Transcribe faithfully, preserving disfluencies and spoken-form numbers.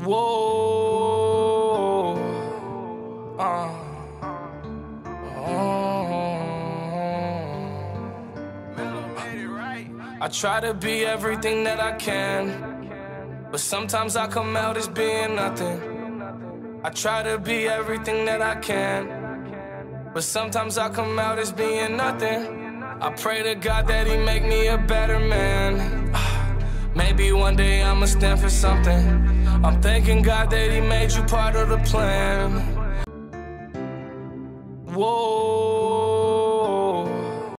Whoa. Uh. I try to be everything that I can, but sometimes I come out as being nothing. I try to be everything that I can, but sometimes I come out as being nothing. I pray to God that he make me a better man. Maybe one day I'ma stand for something. I'm thanking God that he made you part of the plan. Whoa.